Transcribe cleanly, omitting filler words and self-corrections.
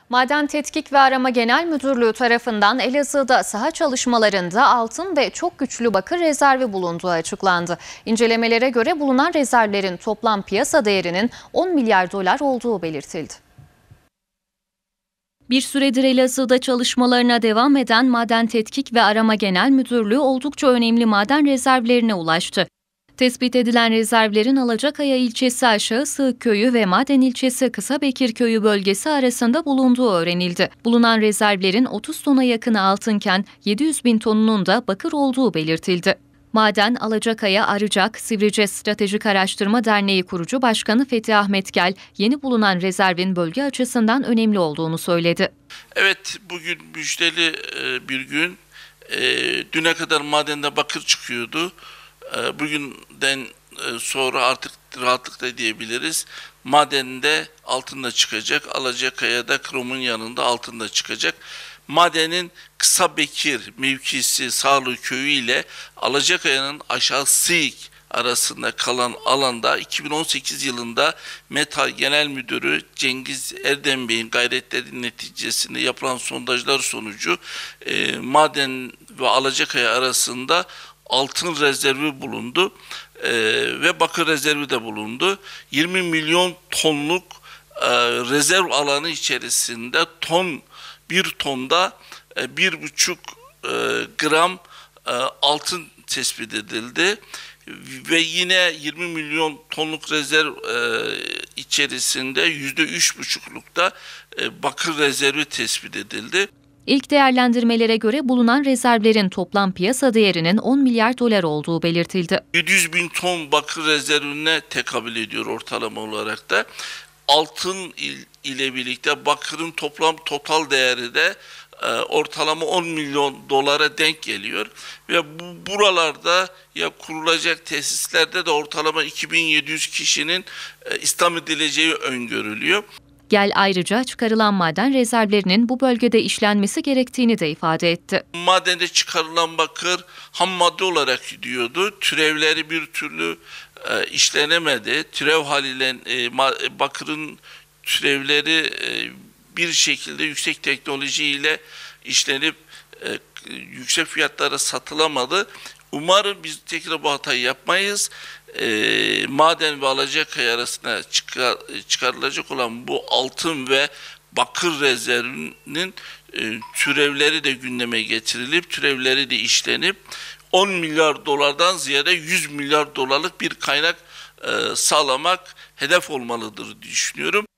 Maden Tetkik ve Arama Genel Müdürlüğü tarafından Elazığ'da saha çalışmalarında altın ve çok güçlü bakır rezervi bulunduğu açıklandı. İncelemelere göre bulunan rezervlerin toplam piyasa değerinin 10 milyar dolar olduğu belirtildi. Bir süredir Elazığ'da çalışmalarına devam eden Maden Tetkik ve Arama Genel Müdürlüğü oldukça önemli maden rezervlerine ulaştı. Tespit edilen rezervlerin Alacakaya ilçesi Aşağı Sığık Köyü ve Maden ilçesi Kısabekir Köyü bölgesi arasında bulunduğu öğrenildi. Bulunan rezervlerin 30 tona yakını altınken 700 bin tonunun da bakır olduğu belirtildi. Maden Alacakaya Arıcak Sivrice Stratejik Araştırma Derneği kurucu başkanı Fethi Ahmet Gel, yeni bulunan rezervin bölge açısından önemli olduğunu söyledi. Evet, bugün müjdeli bir gün. Düne kadar madende bakır çıkıyordu. Bugünden sonra artık rahatlıkla diyebiliriz. Madende altın da çıkacak. Alacakaya'da kromun yanında altın da çıkacak. Madenin Kısabekir mevkisi Sağlı Köyü ile Alacakaya'nın Aşağı Sığık arasında kalan alanda 2018 yılında META Genel Müdürü Cengiz Erdem Bey'in gayretleri neticesinde yapılan sondajlar sonucu maden ve Alacakaya arasında altın rezervi bulundu ve bakır rezervi de bulundu. 20 milyon tonluk rezerv alanı içerisinde bir tonda 1,5 gram altın tespit edildi ve yine 20 milyon tonluk rezerv içerisinde %3,5'lukta bakır rezervi tespit edildi. İlk değerlendirmelere göre bulunan rezervlerin toplam piyasa değerinin 10 milyar dolar olduğu belirtildi. 700 bin ton bakır rezervine tekabül ediyor ortalama olarak da. Altın ile birlikte bakırın total değeri de ortalama 10 milyon dolara denk geliyor. Ve buralarda ya kurulacak tesislerde de ortalama 2700 kişinin istihdam edileceği öngörülüyor. Gel ayrıca çıkarılan maden rezervlerinin bu bölgede işlenmesi gerektiğini de ifade etti. Madende çıkarılan bakır ham madde olarak gidiyordu. Türevleri bir türlü işlenemedi. Türev haliyle bakırın türevleri bir şekilde yüksek teknolojiyle işlenip yüksek fiyatlara satılamadı. Umarım biz tekrar bu hatayı yapmayız. Maden ve Alacakaya arasında çıkarılacak olan bu altın ve bakır rezervinin türevleri de gündeme getirilip, türevleri de işlenip 10 milyar dolardan ziyade 100 milyar dolarlık bir kaynak sağlamak hedef olmalıdır düşünüyorum.